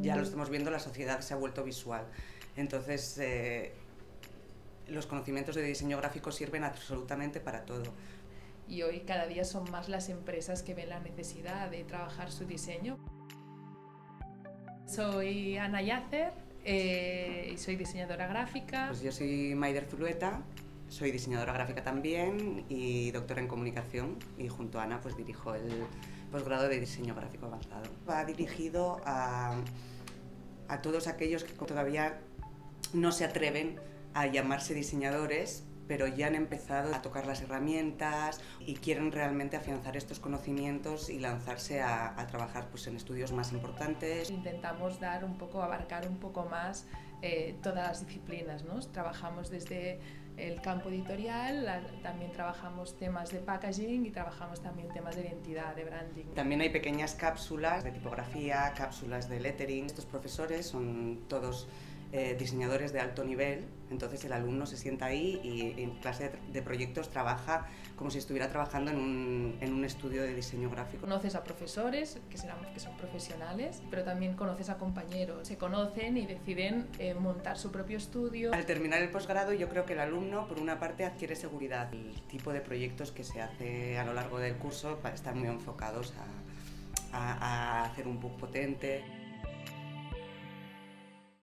Ya lo estamos viendo, la sociedad se ha vuelto visual. Entonces, los conocimientos de diseño gráfico sirven absolutamente para todo. Y hoy cada día son más las empresas que ven la necesidad de trabajar su diseño. Soy Ana Yacer y soy diseñadora gráfica. Pues yo soy Maider Zulueta, soy diseñadora gráfica también y doctora en comunicación, y junto a Ana pues dirijo el posgrado de diseño gráfico avanzado. Va dirigido a todos aquellos que todavía no se atreven a llamarse diseñadores, pero ya han empezado a tocar las herramientas y quieren realmente afianzar estos conocimientos y lanzarse a trabajar pues, en estudios más importantes. Intentamos abarcar un poco más todas las disciplinas, ¿no? Trabajamos desde el campo editorial, también trabajamos temas de packaging y trabajamos también temas de identidad, de branding. También hay pequeññas cápsulas de tipografía, cápsulas de lettering. Estos profesores son todos diseñadores de alto nivel, entonces el alumno se sienta ahí y en clase de proyectos trabaja como si estuviera trabajando en un estudio de diseño gráfico. Conoces a profesores que son profesionales, pero también conoces a compañeros. Se conocen y deciden montar su propio estudio. Al terminar el posgrado, yo creo que el alumno, por una parte, adquiere seguridad. El tipo de proyectos que se hace a lo largo del curso están muy enfocados a hacer un book potente.